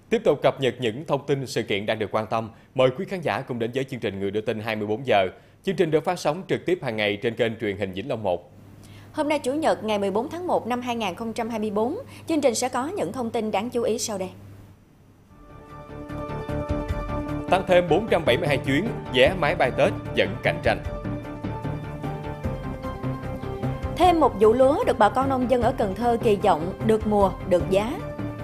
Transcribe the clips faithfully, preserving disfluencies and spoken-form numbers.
Tiếp tục cập nhật những thông tin sự kiện đang được quan tâm, mời quý khán giả cùng đến với chương trình Người đưa tin hai mươi bốn giờ. Chương trình được phát sóng trực tiếp hàng ngày trên kênh truyền hình Vĩnh Long một. Hôm nay Chủ nhật ngày mười bốn tháng một năm hai nghìn không trăm hai mươi tư, chương trình sẽ có những thông tin đáng chú ý sau đây. Tăng thêm bốn trăm bảy mươi hai chuyến, vé máy bay Tết vẫn cạnh tranh. Thêm một vụ lúa được bà con nông dân ở Cần Thơ kỳ vọng được mùa, được giá.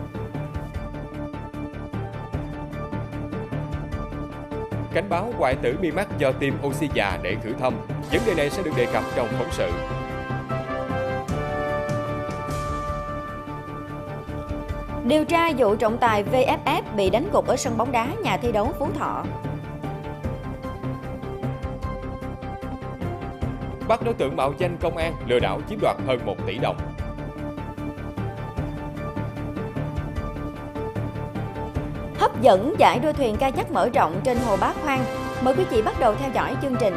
Cảnh báo hoại tử mi mắt do tiêm oxy già để khử thâm. Vấn đề này sẽ được đề cập trong phóng sự. Điều tra vụ trọng tài vê ép ép bị đánh gục ở sân bóng đá nhà thi đấu Phú Thọ. Bắt đối tượng mạo danh công an lừa đảo chiếm đoạt hơn một tỷ đồng. Hấp dẫn giải đua thuyền kayak mở rộng trên hồ Bá Khoang. Mời quý vị bắt đầu theo dõi chương trình.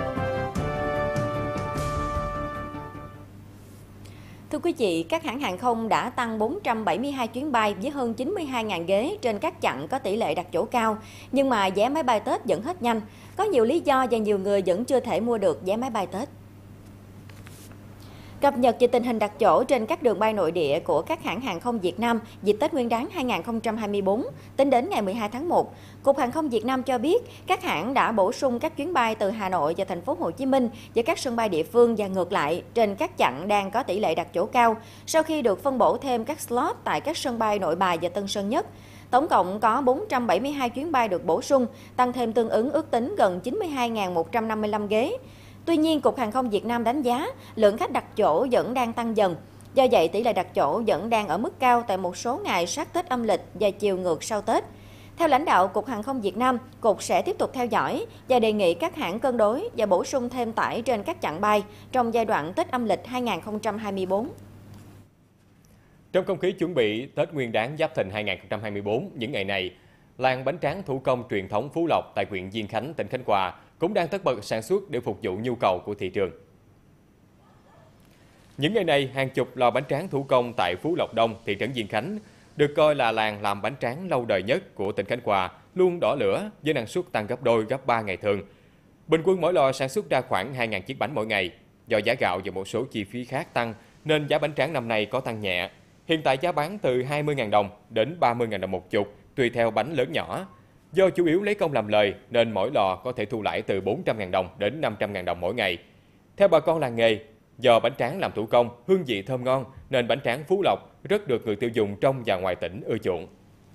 Thưa quý vị, các hãng hàng không đã tăng bốn trăm bảy mươi hai chuyến bay với hơn chín mươi hai nghìn ghế trên các chặng có tỷ lệ đặt chỗ cao. Nhưng mà vé máy bay Tết vẫn hết nhanh. Có nhiều lý do và nhiều người vẫn chưa thể mua được vé máy bay Tết. Cập nhật về tình hình đặt chỗ trên các đường bay nội địa của các hãng hàng không Việt Nam dịp Tết Nguyên đán hai nghìn không trăm hai mươi tư, tính đến ngày mười hai tháng một, Cục Hàng không Việt Nam cho biết các hãng đã bổ sung các chuyến bay từ Hà Nội và thành phố Hồ Chí Minh và các sân bay địa phương và ngược lại trên các chặng đang có tỷ lệ đặt chỗ cao sau khi được phân bổ thêm các slot tại các sân bay Nội Bài và Tân Sơn Nhất. Tổng cộng có bốn trăm bảy mươi hai chuyến bay được bổ sung, tăng thêm tương ứng ước tính gần chín mươi hai nghìn một trăm năm mươi lăm ghế. Tuy nhiên, Cục Hàng không Việt Nam đánh giá lượng khách đặt chỗ vẫn đang tăng dần. Do vậy, tỷ lệ đặt chỗ vẫn đang ở mức cao tại một số ngày sát Tết âm lịch và chiều ngược sau Tết. Theo lãnh đạo Cục Hàng không Việt Nam, Cục sẽ tiếp tục theo dõi và đề nghị các hãng cân đối và bổ sung thêm tải trên các chặng bay trong giai đoạn Tết âm lịch hai nghìn không trăm hai mươi tư. Trong không khí chuẩn bị Tết Nguyên đán Giáp Thìn hai nghìn không trăm hai mươi tư, những ngày này, làng bánh tráng thủ công truyền thống Phú Lộc tại huyện Diên Khánh, tỉnh Khánh Hòa cũng đang tất bật sản xuất để phục vụ nhu cầu của thị trường. Những ngày này, hàng chục lò bánh tráng thủ công tại Phú Lộc Đông, thị trấn Diên Khánh, được coi là làng làm bánh tráng lâu đời nhất của tỉnh Khánh Hòa, luôn đỏ lửa với năng suất tăng gấp đôi, gấp ba ngày thường. Bình quân mỗi lò sản xuất ra khoảng hai nghìn chiếc bánh mỗi ngày. Do giá gạo và một số chi phí khác tăng, nên giá bánh tráng năm nay có tăng nhẹ. Hiện tại giá bán từ hai mươi nghìn đồng đến ba mươi nghìn đồng một chục, tùy theo bánh lớn nhỏ. Do chủ yếu lấy công làm lời nên mỗi lò có thể thu lãi từ bốn trăm nghìn đồng đến năm trăm nghìn đồng mỗi ngày. Theo bà con làng nghề, do bánh tráng làm thủ công, hương vị thơm ngon nên bánh tráng Phú Lộc rất được người tiêu dùng trong và ngoài tỉnh ưa chuộng.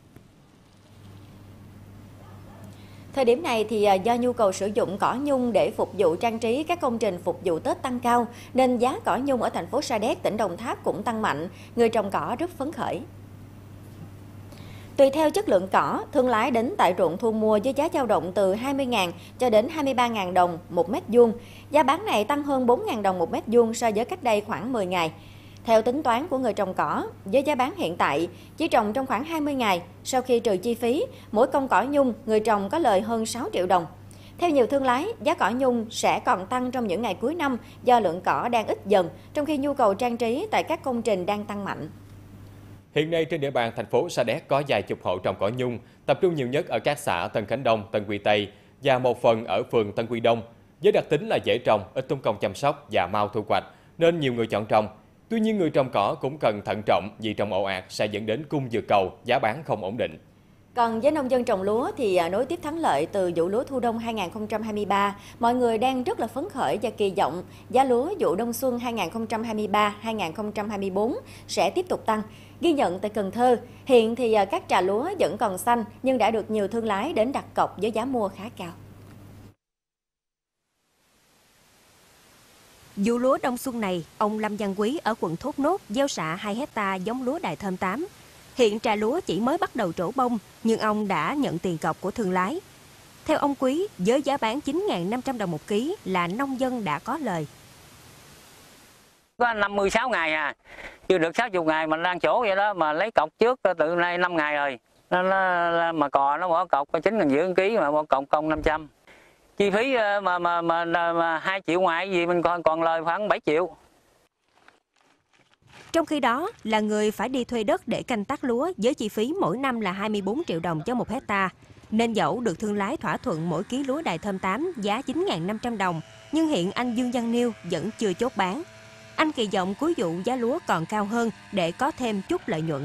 Thời điểm này thì do nhu cầu sử dụng cỏ nhung để phục vụ trang trí các công trình phục vụ Tết tăng cao nên giá cỏ nhung ở thành phố Sa Đéc, tỉnh Đồng Tháp cũng tăng mạnh, người trồng cỏ rất phấn khởi. Tùy theo chất lượng cỏ, thương lái đến tại ruộng thu mua với giá dao động từ hai mươi nghìn cho đến hai mươi ba nghìn đồng một mét vuông. Giá bán này tăng hơn bốn nghìn đồng một mét vuông so với cách đây khoảng mười ngày. Theo tính toán của người trồng cỏ, với giá bán hiện tại, chỉ trồng trong khoảng hai mươi ngày, sau khi trừ chi phí, mỗi công cỏ nhung người trồng có lời hơn sáu triệu đồng. Theo nhiều thương lái, giá cỏ nhung sẽ còn tăng trong những ngày cuối năm do lượng cỏ đang ít dần, trong khi nhu cầu trang trí tại các công trình đang tăng mạnh. Hiện nay trên địa bàn thành phố Sa Đéc có vài chục hộ trồng cỏ nhung, tập trung nhiều nhất ở các xã Tân Khánh Đông, Tân Quy Tây và một phần ở phường Tân Quy Đông. Với đặc tính là dễ trồng, ít tốn công chăm sóc và mau thu hoạch nên nhiều người chọn trồng. Tuy nhiên người trồng cỏ cũng cần thận trọng vì trồng ồ ạt sẽ dẫn đến cung vượt cầu, giá bán không ổn định. Còn với nông dân trồng lúa thì nối tiếp thắng lợi từ vụ lúa thu đông hai nghìn không trăm hai mươi ba, mọi người đang rất là phấn khởi và kỳ vọng giá lúa vụ đông xuân hai nghìn không trăm hai mươi ba hai nghìn không trăm hai mươi tư sẽ tiếp tục tăng. Ghi nhận tại Cần Thơ, hiện thì các trà lúa vẫn còn xanh nhưng đã được nhiều thương lái đến đặt cọc với giá mua khá cao. Vụ lúa đông xuân này, ông Lâm Văn Quý ở quận Thốt Nốt gieo xạ hai hecta giống lúa Đài Thơm tám. Hiện trà lúa chỉ mới bắt đầu trổ bông, nhưng ông đã nhận tiền cọc của thương lái. Theo ông Quý, với giá bán chín nghìn năm trăm đồng một ký là nông dân đã có lời. Có năm mươi sáu ngày à, chưa được sáu mươi ngày mình đang chỗ vậy đó, mà lấy cọc trước từ nay năm ngày rồi. Nó, nó, mà cò nó bỏ cọc chín nghìn rưỡi ký mà bỏ cọc công năm trăm. Chi phí mà mà mà, mà hai triệu ngoài gì mình còn còn lời khoảng bảy triệu. Trong khi đó, là người phải đi thuê đất để canh tác lúa với chi phí mỗi năm là hai mươi bốn triệu đồng cho một hecta. Nên dẫu được thương lái thỏa thuận mỗi ký lúa Đài Thơm tám giá chín nghìn năm trăm đồng, nhưng hiện anh Dương Văn Niêu vẫn chưa chốt bán. Anh kỳ vọng cuối vụ giá lúa còn cao hơn để có thêm chút lợi nhuận.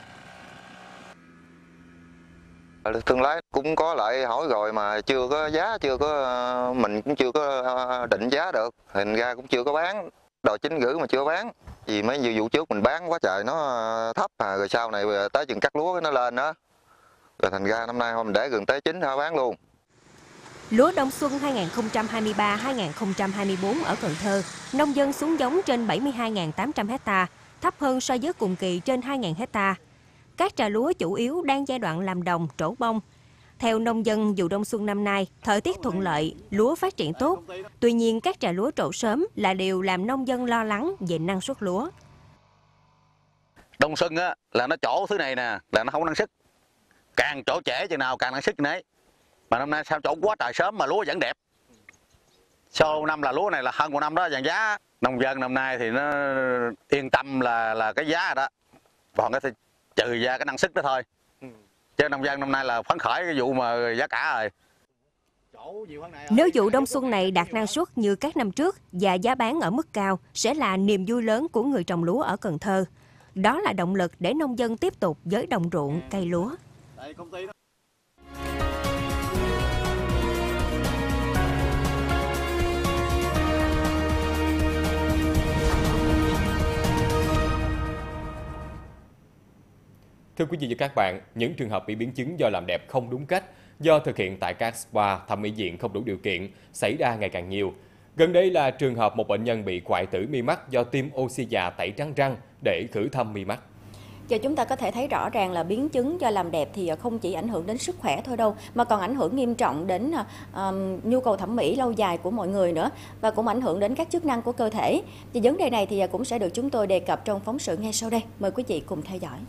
Thương lái cũng có lại hỏi rồi mà chưa có giá, chưa có mình cũng chưa có định giá được, thành ra cũng chưa có bán. Đòi chín gửi mà chưa bán. Vì mấy nhiều vụ trước mình bán quá trời nó thấp à, rồi sau này tới chừng cắt lúa nó lên đó. Rồi thành ra năm nay mình để gần tới chín thôi bán luôn. Lúa đông xuân hai nghìn không trăm hai mươi ba hai nghìn không trăm hai mươi tư ở Cần Thơ, nông dân xuống giống trên bảy mươi hai nghìn tám trăm hecta, thấp hơn so với cùng kỳ trên hai nghìn hecta. Các trà lúa chủ yếu đang giai đoạn làm đồng, trổ bông. Theo nông dân, vụ đông xuân năm nay, thời tiết thuận lợi, lúa phát triển tốt. Tuy nhiên, các trà lúa trổ sớm là điều làm nông dân lo lắng về năng suất lúa. Đông xuân á, là nó trổ thứ này nè, là nó không có năng suất. Càng trổ trễ chừng nào càng năng suất nấy. Mà năm nay sao trổ quá trời sớm mà lúa vẫn đẹp. Sau năm là lúa này là hơn một năm đó, vàng giá. Nông dân năm nay thì nó yên tâm là là cái giá rồi đó. Còn cái trừ ra cái năng suất đó thôi. Chứ nông dân năm nay là phấn khởi cái vụ mà giá cả rồi. Nếu vụ đông xuân này đạt năng suất như các năm trước và giá bán ở mức cao sẽ là niềm vui lớn của người trồng lúa ở Cần Thơ. Đó là động lực để nông dân tiếp tục với đồng ruộng cây lúa. Thưa quý vị và các bạn, những trường hợp bị biến chứng do làm đẹp không đúng cách, do thực hiện tại các spa, thẩm mỹ viện không đủ điều kiện, xảy ra ngày càng nhiều. Gần đây là trường hợp một bệnh nhân bị hoại tử mi mắt do tiêm oxy già tẩy trắng răng để khử thâm mi mắt. Giờ chúng ta có thể thấy rõ ràng là biến chứng do làm đẹp thì không chỉ ảnh hưởng đến sức khỏe thôi đâu, mà còn ảnh hưởng nghiêm trọng đến um, nhu cầu thẩm mỹ lâu dài của mọi người nữa, và cũng ảnh hưởng đến các chức năng của cơ thể. Thì vấn đề này thì cũng sẽ được chúng tôi đề cập trong phóng sự ngay sau đây. Mời quý vị cùng theo dõi.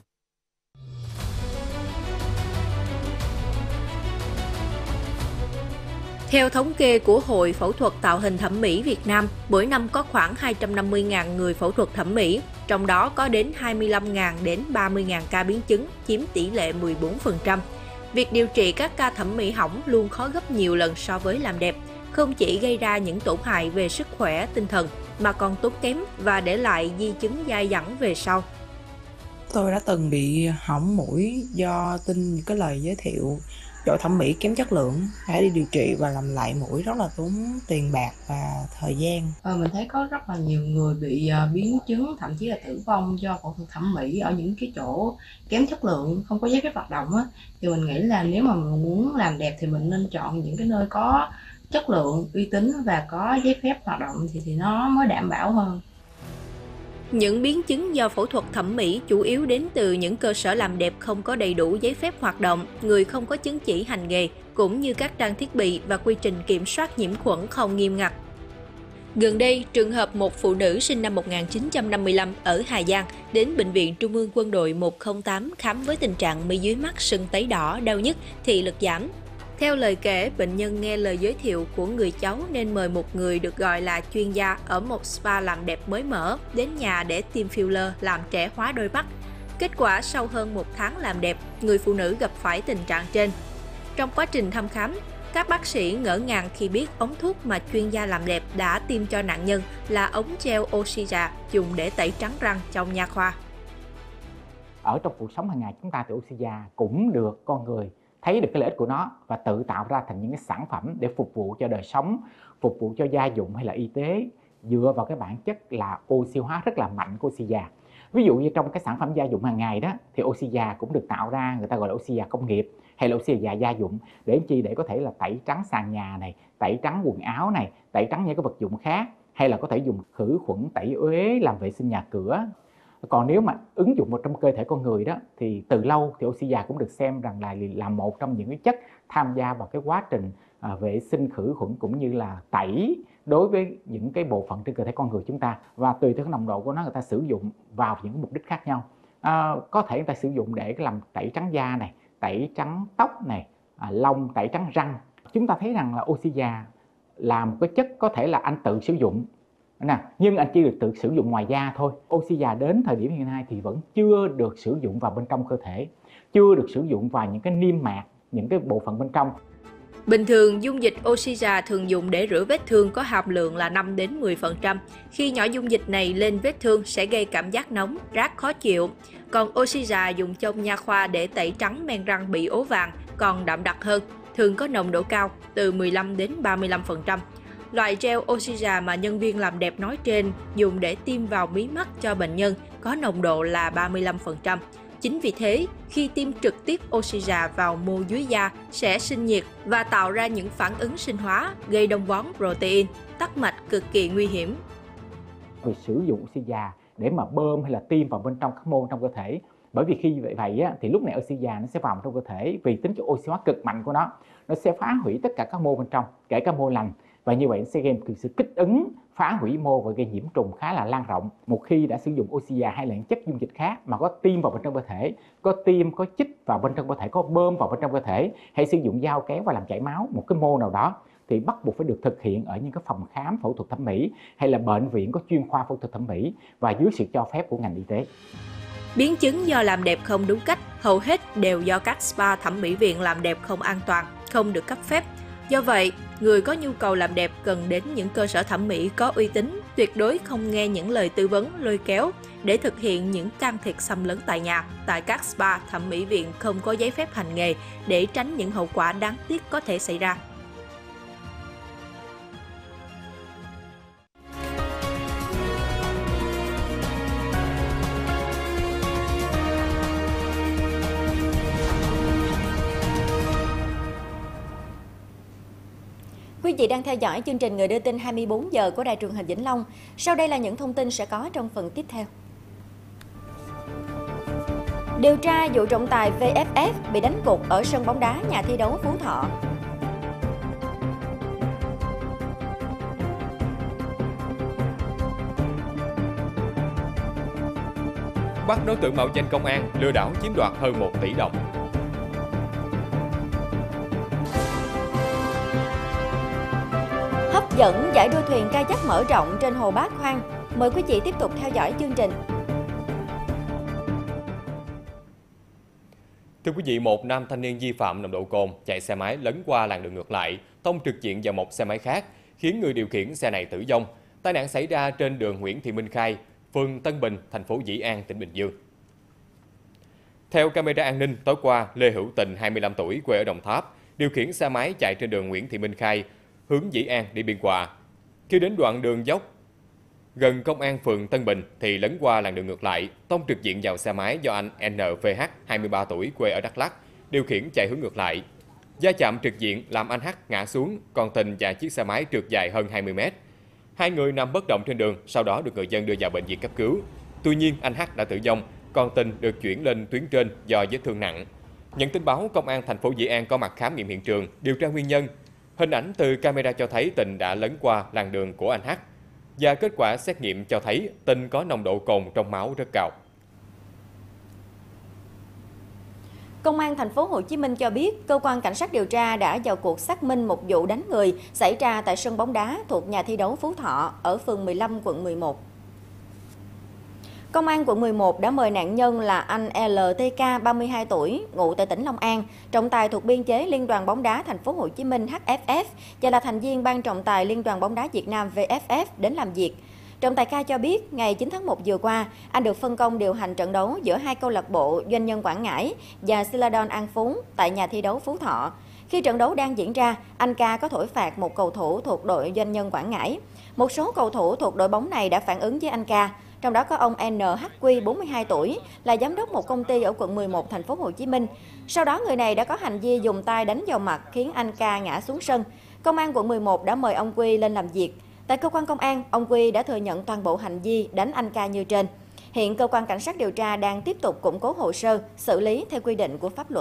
Theo thống kê của Hội Phẫu thuật Tạo hình Thẩm mỹ Việt Nam, mỗi năm có khoảng hai trăm năm mươi nghìn người phẫu thuật thẩm mỹ, trong đó có đến hai mươi lăm nghìn đến ba mươi nghìn ca biến chứng, chiếm tỷ lệ mười bốn phần trăm. Việc điều trị các ca thẩm mỹ hỏng luôn khó gấp nhiều lần so với làm đẹp, không chỉ gây ra những tổn hại về sức khỏe tinh thần, mà còn tốn kém và để lại di chứng dai dẳng về sau. Tôi đã từng bị hỏng mũi do tin những cái lời giới thiệu chỗ thẩm mỹ kém chất lượng, phải đi điều trị và làm lại mũi rất là tốn tiền bạc và thời gian. À, mình thấy có rất là nhiều người bị uh, biến chứng, thậm chí là tử vong do phẫu thuật thẩm mỹ ở những cái chỗ kém chất lượng, không có giấy phép hoạt động á. Thì mình nghĩ là nếu mà mình muốn làm đẹp thì mình nên chọn những cái nơi có chất lượng, uy tín và có giấy phép hoạt động thì thì nó mới đảm bảo hơn. Những biến chứng do phẫu thuật thẩm mỹ chủ yếu đến từ những cơ sở làm đẹp không có đầy đủ giấy phép hoạt động, người không có chứng chỉ hành nghề, cũng như các trang thiết bị và quy trình kiểm soát nhiễm khuẩn không nghiêm ngặt. Gần đây, trường hợp một phụ nữ sinh năm một nghìn chín trăm năm mươi lăm ở Hà Giang đến Bệnh viện Trung ương Quân đội một không tám khám với tình trạng mi dưới mắt sưng tấy đỏ, đau nhức, thị lực giảm. Theo lời kể, bệnh nhân nghe lời giới thiệu của người cháu nên mời một người được gọi là chuyên gia ở một spa làm đẹp mới mở đến nhà để tiêm filler làm trẻ hóa đôi mắt. Kết quả sau hơn một tháng làm đẹp, người phụ nữ gặp phải tình trạng trên. Trong quá trình thăm khám, các bác sĩ ngỡ ngàng khi biết ống thuốc mà chuyên gia làm đẹp đã tiêm cho nạn nhân là ống gel oxy già dùng để tẩy trắng răng trong nha khoa. Ở trong cuộc sống hàng ngày chúng ta thì oxy già cũng được con người thấy được cái lợi ích của nó và tự tạo ra thành những cái sản phẩm để phục vụ cho đời sống, phục vụ cho gia dụng hay là y tế, dựa vào cái bản chất là oxy hóa rất là mạnh của oxy già. Ví dụ như trong cái sản phẩm gia dụng hàng ngày đó thì oxy già cũng được tạo ra, người ta gọi là oxy già công nghiệp hay là oxy già gia dụng, để chi để có thể là tẩy trắng sàn nhà này, tẩy trắng quần áo này, tẩy trắng những cái vật dụng khác, hay là có thể dùng khử khuẩn, tẩy uế, làm vệ sinh nhà cửa. Còn nếu mà ứng dụng vào trong cơ thể con người đó thì từ lâu thì oxy già cũng được xem rằng là là một trong những cái chất tham gia vào cái quá trình à, vệ sinh, khử khuẩn cũng như là tẩy đối với những cái bộ phận trên cơ thể con người chúng ta, và tùy theo cái nồng độ của nó người ta sử dụng vào những mục đích khác nhau. À, có thể người ta sử dụng để làm tẩy trắng da này, tẩy trắng tóc này, à, lông, tẩy trắng răng. Chúng ta thấy rằng là oxy già là một cái chất có thể là anh tự sử dụng Nè, nhưng anh chỉ được tự sử dụng ngoài da thôi. Oxy già đến thời điểm hiện nay thì vẫn chưa được sử dụng vào bên trong cơ thể, chưa được sử dụng vào những cái niêm mạc, những cái bộ phận bên trong. Bình thường, dung dịch oxy già thường dùng để rửa vết thương có hàm lượng là năm đến mười phần trăm. Khi nhỏ dung dịch này lên vết thương sẽ gây cảm giác nóng, rát khó chịu. Còn oxy già dùng trong nha khoa để tẩy trắng men răng bị ố vàng còn đậm đặc hơn, thường có nồng độ cao từ mười lăm đến ba mươi lăm phần trăm. Loại gel oxy già mà nhân viên làm đẹp nói trên dùng để tiêm vào mí mắt cho bệnh nhân có nồng độ là ba mươi lăm phần trăm. Chính vì thế, khi tiêm trực tiếp oxy già vào mô dưới da sẽ sinh nhiệt và tạo ra những phản ứng sinh hóa gây đông vón protein, tắc mạch cực kỳ nguy hiểm. Vì sử dụng oxy già để mà bơm hay là tiêm vào bên trong các mô trong cơ thể. Bởi vì khi vậy vậy á, thì lúc này oxy già nó sẽ vào trong cơ thể, vì tính chất oxy hóa cực mạnh của nó, nó sẽ phá hủy tất cả các mô bên trong, kể cả mô lành. Và như vậy nó sẽ gây một sự kích ứng, phá hủy mô và gây nhiễm trùng khá là lan rộng. Một khi đã sử dụng oxy già hay là những chất dung dịch khác mà có tiêm vào bên trong cơ thể, có tiêm, có chích vào bên trong cơ thể, có bơm vào bên trong cơ thể, hay sử dụng dao kéo và làm chảy máu một cái mô nào đó, thì bắt buộc phải được thực hiện ở những cái phòng khám phẫu thuật thẩm mỹ hay là bệnh viện có chuyên khoa phẫu thuật thẩm mỹ và dưới sự cho phép của ngành y tế. Biến chứng do làm đẹp không đúng cách hầu hết đều do các spa thẩm mỹ viện làm đẹp không an toàn, không được cấp phép. Do vậy, người có nhu cầu làm đẹp cần đến những cơ sở thẩm mỹ có uy tín, tuyệt đối không nghe những lời tư vấn lôi kéo để thực hiện những can thiệp xâm lấn tại nhà, tại các spa thẩm mỹ viện không có giấy phép hành nghề để tránh những hậu quả đáng tiếc có thể xảy ra. Quý vị đang theo dõi chương trình Người đưa tin hai mươi bốn giờ của Đài truyền hình Vĩnh Long. Sau đây là những thông tin sẽ có trong phần tiếp theo. Điều tra vụ trọng tài vê ép ép bị đánh gục ở sân bóng đá nhà thi đấu Phú Thọ. Bắt đối tượng mạo danh công an lừa đảo chiếm đoạt hơn một tỷ đồng. Hấp dẫn giải đua thuyền kayak mở rộng trên hồ Bát Hoang. Mời quý vị tiếp tục theo dõi chương trình. Thưa quý vị, một nam thanh niên vi phạm nồng độ cồn chạy xe máy lấn qua làn đường ngược lại, tông trực diện vào một xe máy khác, khiến người điều khiển xe này tử vong. Tai nạn xảy ra trên đường Nguyễn Thị Minh Khai, phường Tân Bình, thành phố Dĩ An, tỉnh Bình Dương. Theo camera an ninh, tối qua, Lê Hữu Tình, hai mươi lăm tuổi, quê ở Đồng Tháp, điều khiển xe máy chạy trên đường Nguyễn Thị Minh Khai, hướng Dĩ An đi Biên Hòa. Khi đến đoạn đường dốc gần công an phường Tân Bình thì lấn qua làn đường ngược lại, tông trực diện vào xe máy do anh en vê hát, hai mươi ba tuổi, quê ở Đắk Lắk, điều khiển chạy hướng ngược lại. Va chạm trực diện làm anh H ngã xuống, còn Tình và chiếc xe máy trượt dài hơn hai mươi mét. Hai người nằm bất động trên đường, sau đó được người dân đưa vào bệnh viện cấp cứu. Tuy nhiên, anh H đã tử vong, còn Tình được chuyển lên tuyến trên do vết thương nặng. Nhận tin báo, công an thành phố Dĩ An có mặt khám nghiệm hiện trường, điều tra nguyên nhân. Hình ảnh từ camera cho thấy Tình đã lấn qua làn đường của anh H. Và kết quả xét nghiệm cho thấy Tình có nồng độ cồn trong máu rất cao. Công an thành phố Hồ Chí Minh cho biết, cơ quan cảnh sát điều tra đã vào cuộc xác minh một vụ đánh người xảy ra tại sân bóng đá thuộc nhà thi đấu Phú Thọ ở phường mười lăm, quận mười một. Công an quận mười một đã mời nạn nhân là anh lờ tê ca, ba mươi hai tuổi, ngụ tại tỉnh Long An, trọng tài thuộc biên chế Liên đoàn bóng đá thành phố Hồ Chí Minh hát ép ép và là thành viên ban trọng tài Liên đoàn bóng đá Việt Nam vê ép ép đến làm việc. Trọng tài ca cho biết, ngày chín tháng một vừa qua, anh được phân công điều hành trận đấu giữa hai câu lạc bộ Doanh nhân Quảng Ngãi và Celadon An Phú tại nhà thi đấu Phú Thọ. Khi trận đấu đang diễn ra, anh ca có thổi phạt một cầu thủ thuộc đội Doanh nhân Quảng Ngãi. Một số cầu thủ thuộc đội bóng này đã phản ứng với anh ca, trong đó có ông en hát quy, bốn mươi hai tuổi, là giám đốc một công ty ở quận mười một, thành phố Hồ Chí Minh. Sau đó người này đã có hành vi dùng tay đánh vào mặt khiến anh ca ngã xuống sân. Công an quận mười một đã mời ông Quy lên làm việc. Tại cơ quan công an, ông Quy đã thừa nhận toàn bộ hành vi đánh anh ca như trên. Hiện cơ quan cảnh sát điều tra đang tiếp tục củng cố hồ sơ, xử lý theo quy định của pháp luật.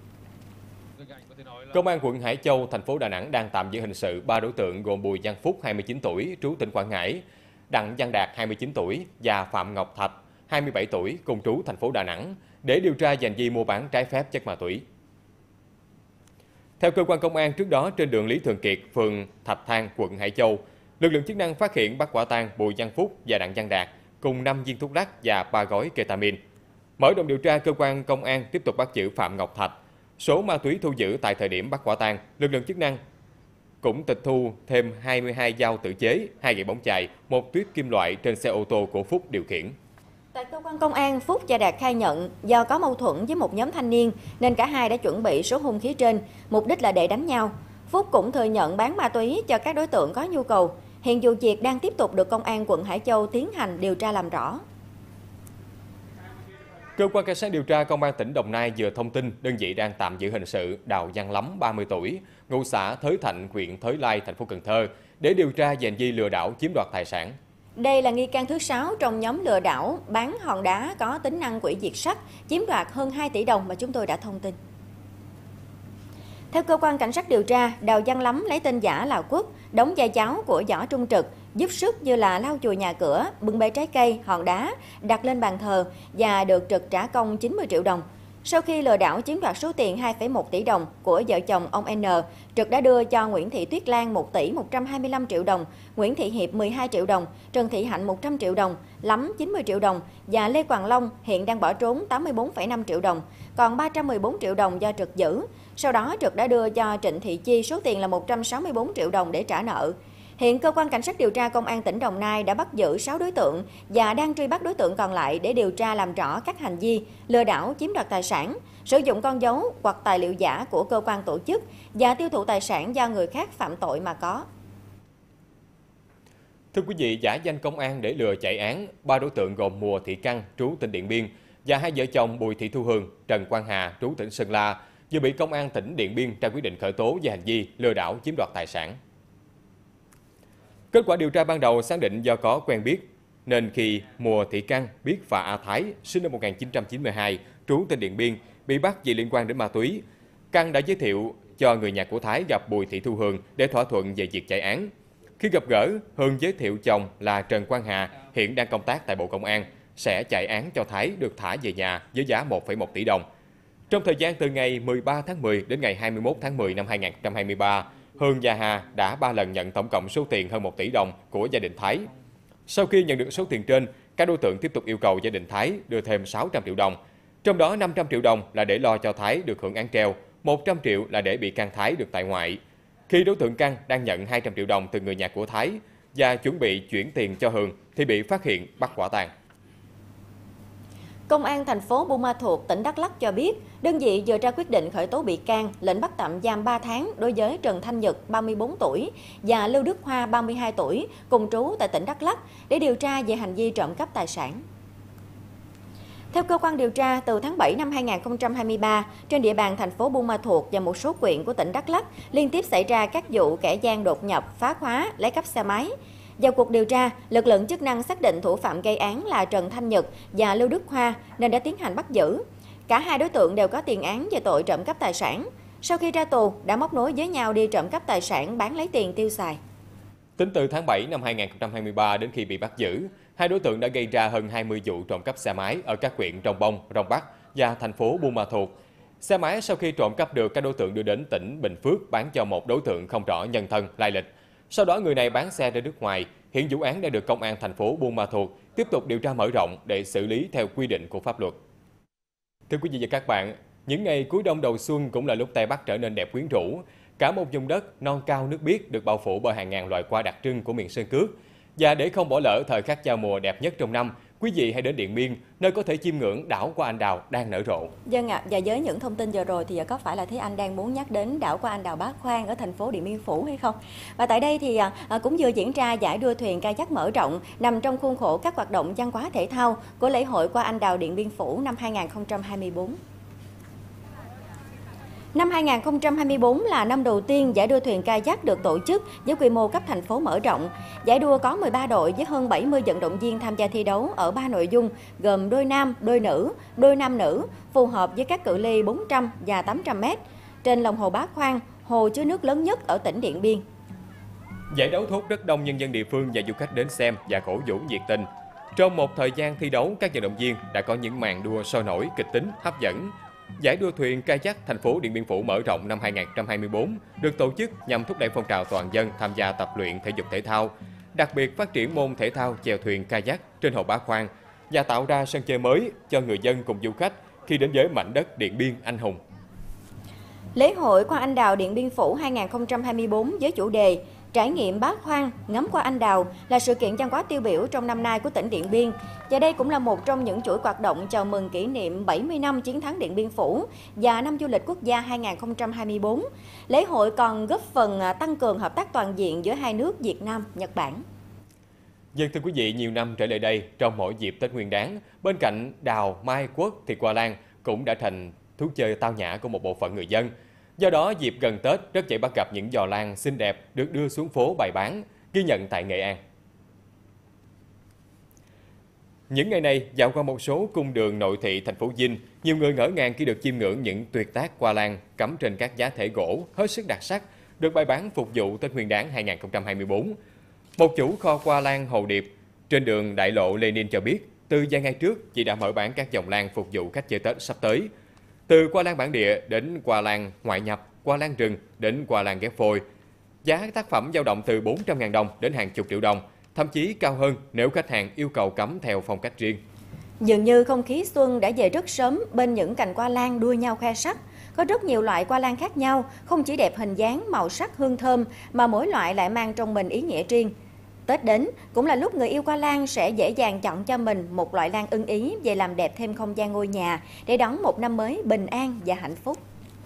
Công an quận Hải Châu, thành phố Đà Nẵng đang tạm giữ hình sự ba đối tượng gồm Bùi Văn Phúc, hai mươi chín tuổi, trú tỉnh Quảng Ngãi, Đặng Văn Đạt, hai mươi chín tuổi và Phạm Ngọc Thạch, hai mươi bảy tuổi, cùng trú thành phố Đà Nẵng để điều tra về hành vi mua bán trái phép chất ma túy. Theo cơ quan công an, trước đó trên đường Lý Thường Kiệt, phường Thạch Thang, quận Hải Châu, Lực lượng chức năng phát hiện bắt quả tang Bùi Văn Phúc và Đặng Văn Đạt cùng năm viên thuốc lắc và ba gói ketamin. Mở rộng điều tra, cơ quan công an tiếp tục bắt giữ Phạm Ngọc Thạch. Số ma túy thu giữ tại thời điểm bắt quả tang, lực lượng chức năng cũng tịch thu thêm hai mươi hai dao tự chế, hai gậy bóng chày, một tuyết kim loại trên xe ô tô của Phúc điều khiển. Tại cơ quan công an, Phúc và Đạt khai nhận do có mâu thuẫn với một nhóm thanh niên nên cả hai đã chuẩn bị số hung khí trên, mục đích là để đánh nhau. Phúc cũng thừa nhận bán ma túy cho các đối tượng có nhu cầu. Hiện vụ việc đang tiếp tục được công an quận Hải Châu tiến hành điều tra làm rõ. Cơ quan cảnh sát điều tra công an tỉnh Đồng Nai vừa thông tin đơn vị đang tạm giữ hình sự Đào Văn Lắm, ba mươi tuổi, ngụ xã Thới Thạnh, huyện Thới Lai, thành phố Cần Thơ để điều tra về hành vi lừa đảo chiếm đoạt tài sản. Đây là nghi can thứ sáu trong nhóm lừa đảo bán hòn đá có tính năng quỷ diệt sắt, chiếm đoạt hơn hai tỷ đồng mà chúng tôi đã thông tin. Theo cơ quan cảnh sát điều tra, Đào Văn Lắm lấy tên giả là Quốc, đóng vai cháu của Võ Trung Trực, giúp sức như là lau chùi nhà cửa, bưng bê trái cây, hòn đá, đặt lên bàn thờ và được Trực trả công chín mươi triệu đồng. Sau khi lừa đảo chiếm đoạt số tiền hai phẩy một tỷ đồng của vợ chồng ông N, Trực đã đưa cho Nguyễn Thị Tuyết Lan một tỷ một trăm hai mươi lăm triệu đồng, Nguyễn Thị Hiệp mười hai triệu đồng, Trần Thị Hạnh một trăm triệu đồng, Lắm chín mươi triệu đồng và Lê Quang Long hiện đang bỏ trốn tám mươi tư phẩy năm triệu đồng, còn ba trăm mười bốn triệu đồng do Trực giữ. Sau đó Trực đã đưa cho Trịnh Thị Chi số tiền là một trăm sáu mươi tư triệu đồng để trả nợ. Hiện cơ quan cảnh sát điều tra công an tỉnh Đồng Nai đã bắt giữ sáu đối tượng và đang truy bắt đối tượng còn lại để điều tra làm rõ các hành vi lừa đảo chiếm đoạt tài sản, sử dụng con dấu hoặc tài liệu giả của cơ quan tổ chức và tiêu thụ tài sản do người khác phạm tội mà có. Thưa quý vị, giả danh công an để lừa chạy án, ba đối tượng gồm Mùa Thị Căng, trú tỉnh Điện Biên, và hai vợ chồng Bùi Thị Thu Hường, Trần Quang Hà, trú tỉnh Sơn La, vừa bị công an tỉnh Điện Biên ra quyết định khởi tố về hành vi lừa đảo chiếm đoạt tài sản. Kết quả điều tra ban đầu xác định do có quen biết, nên khi Mùa Thị Căng biết Phà A Thái, sinh năm một nghìn chín trăm chín mươi hai, trú tỉnh Điện Biên, bị bắt vì liên quan đến ma túy, Căng đã giới thiệu cho người nhà của Thái gặp Bùi Thị Thu Hường để thỏa thuận về việc chạy án. Khi gặp gỡ, Hường giới thiệu chồng là Trần Quang Hà, hiện đang công tác tại Bộ Công an, sẽ chạy án cho Thái được thả về nhà với giá một phẩy một tỷ đồng. Trong thời gian từ ngày mười ba tháng mười đến ngày hai mươi mốt tháng mười năm hai nghìn không trăm hai mươi ba, Hường và Hà đã ba lần nhận tổng cộng số tiền hơn một tỷ đồng của gia đình Thái. Sau khi nhận được số tiền trên, các đối tượng tiếp tục yêu cầu gia đình Thái đưa thêm sáu trăm triệu đồng. Trong đó năm trăm triệu đồng là để lo cho Thái được hưởng án treo, một trăm triệu là để bị can Thái được tại ngoại. Khi đối tượng Căng đang nhận hai trăm triệu đồng từ người nhà của Thái và chuẩn bị chuyển tiền cho Hường thì bị phát hiện bắt quả tang. Công an thành phố Buôn Ma Thuột, tỉnh Đắk Lắk cho biết, đơn vị vừa ra quyết định khởi tố bị can, lệnh bắt tạm giam ba tháng đối với Trần Thanh Nhật, ba mươi tư tuổi, và Lưu Đức Hoa, ba mươi hai tuổi, cùng trú tại tỉnh Đắk Lắk, để điều tra về hành vi trộm cắp tài sản. Theo cơ quan điều tra, từ tháng bảy năm hai nghìn không trăm hai mươi ba, trên địa bàn thành phố Buôn Ma Thuột và một số huyện của tỉnh Đắk Lắk liên tiếp xảy ra các vụ kẻ gian đột nhập, phá khóa, lấy cắp xe máy. Vào cuộc điều tra, lực lượng chức năng xác định thủ phạm gây án là Trần Thanh Nhật và Lưu Đức Hoa nên đã tiến hành bắt giữ. Cả hai đối tượng đều có tiền án về tội trộm cắp tài sản. Sau khi ra tù, đã móc nối với nhau đi trộm cắp tài sản bán lấy tiền tiêu xài. Tính từ tháng bảy năm hai nghìn không trăm hai mươi ba đến khi bị bắt giữ, hai đối tượng đã gây ra hơn hai mươi vụ trộm cắp xe máy ở các huyện Rồng Bông, Rồng Bắc và thành phố Buôn Ma Thuột. Xe máy sau khi trộm cắp được các đối tượng đưa đến tỉnh Bình Phước bán cho một đối tượng không rõ nhân thân, lai lịch. Sau đó người này bán xe ra nước ngoài. Hiện vụ án đã được công an thành phố Buôn Ma Thuột tiếp tục điều tra mở rộng để xử lý theo quy định của pháp luật. Thưa quý vị và các bạn, những ngày cuối đông đầu xuân cũng là lúc Tây Bắc trở nên đẹp quyến rũ. Cả một vùng đất non cao nước biếc được bao phủ bởi hàng ngàn loài hoa đặc trưng của miền Sơn Cước. Và để không bỏ lỡ thời khắc giao mùa đẹp nhất trong năm, quý vị hãy đến Điện Biên, nơi có thể chiêm ngưỡng đảo Hoa Anh Đào đang nở rộ. Vâng ạ, và với những thông tin vừa rồi thì có phải là Thế Anh đang muốn nhắc đến đảo Hoa Anh Đào Bá Khoang ở thành phố Điện Biên Phủ hay không? Và tại đây thì cũng vừa diễn ra giải đua thuyền kayak mở rộng nằm trong khuôn khổ các hoạt động văn hóa thể thao của lễ hội Hoa Anh Đào Điện Biên Phủ năm hai nghìn không trăm hai mươi tư. Năm hai nghìn không trăm hai mươi tư là năm đầu tiên giải đua thuyền kayak được tổ chức với quy mô cấp thành phố mở rộng. Giải đua có mười ba đội với hơn bảy mươi vận động viên tham gia thi đấu ở ba nội dung gồm đôi nam, đôi nữ, đôi nam nữ, phù hợp với các cự ly bốn trăm và tám trăm mét. Trên lòng hồ Bá Khoang, hồ chứa nước lớn nhất ở tỉnh Điện Biên. Giải đấu thu hút rất đông nhân dân địa phương và du khách đến xem và cổ vũ nhiệt tình. Trong một thời gian thi đấu, các vận động viên đã có những màn đua sôi nổi, kịch tính, hấp dẫn. Giải đua thuyền kayak thành phố Điện Biên Phủ mở rộng năm hai nghìn không trăm hai mươi tư được tổ chức nhằm thúc đẩy phong trào toàn dân tham gia tập luyện thể dục thể thao, đặc biệt phát triển môn thể thao chèo thuyền kayak trên hồ Bá Khoang và tạo ra sân chơi mới cho người dân cùng du khách khi đến với mảnh đất Điện Biên anh hùng. Lễ hội Hoa Anh Đào Điện Biên Phủ hai nghìn không trăm hai mươi tư với chủ đề Trải nghiệm Bá Khoang, ngắm hoa anh đào là sự kiện văn hóa tiêu biểu trong năm nay của tỉnh Điện Biên. Và đây cũng là một trong những chuỗi hoạt động chào mừng kỷ niệm bảy mươi năm chiến thắng Điện Biên Phủ và năm du lịch quốc gia hai nghìn không trăm hai mươi tư. Lễ hội còn góp phần tăng cường hợp tác toàn diện giữa hai nước Việt Nam, Nhật Bản. Dân thưa quý vị, nhiều năm trở lại đây, trong mỗi dịp Tết Nguyên đán, bên cạnh đào, mai, quất thì hoa lan cũng đã thành thú chơi tao nhã của một bộ phận người dân. Do đó, dịp gần Tết rất dễ bắt gặp những giò lan xinh đẹp được đưa xuống phố bày bán, ghi nhận tại Nghệ An. Những ngày này, dạo qua một số cung đường nội thị thành phố Vinh, nhiều người ngỡ ngàng khi được chiêm ngưỡng những tuyệt tác hoa lan cắm trên các giá thể gỗ hết sức đặc sắc được bày bán phục vụ Tết Nguyên đán hai nghìn không trăm hai mươi tư. Một chủ kho hoa lan Hồ Điệp trên đường Đại lộ Lenin cho biết, từ vài ngày trước, chị đã mở bán các dòng lan phục vụ khách chơi Tết sắp tới. Từ hoa lan bản địa đến hoa lan ngoại nhập, hoa lan rừng đến hoa lan ghép phôi. Giá tác phẩm dao động từ bốn trăm nghìn đồng đến hàng chục triệu đồng, thậm chí cao hơn nếu khách hàng yêu cầu cắm theo phong cách riêng. Dường như không khí xuân đã về rất sớm bên những cành hoa lan đua nhau khoe sắc. Có rất nhiều loại hoa lan khác nhau, không chỉ đẹp hình dáng, màu sắc, hương thơm mà mỗi loại lại mang trong mình ý nghĩa riêng. Tết đến cũng là lúc người yêu hoa lan sẽ dễ dàng chọn cho mình một loại lan ưng ý về làm đẹp thêm không gian ngôi nhà để đón một năm mới bình an và hạnh phúc.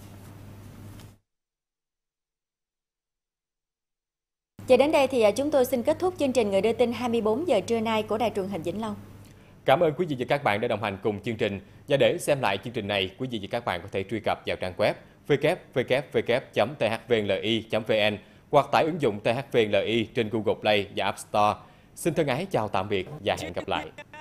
Và đến đây thì chúng tôi xin kết thúc chương trình Người đưa tin hai mươi tư giờ trưa nay của Đài truyền hình Vĩnh Long. Cảm ơn quý vị và các bạn đã đồng hành cùng chương trình. Và để xem lại chương trình này, quý vị và các bạn có thể truy cập vào trang web w w w chấm t h v l i chấm v n hoặc tải ứng dụng tê hát vê en lờ i trên Google Play và App Store. Xin thân ái chào tạm biệt và hẹn gặp lại.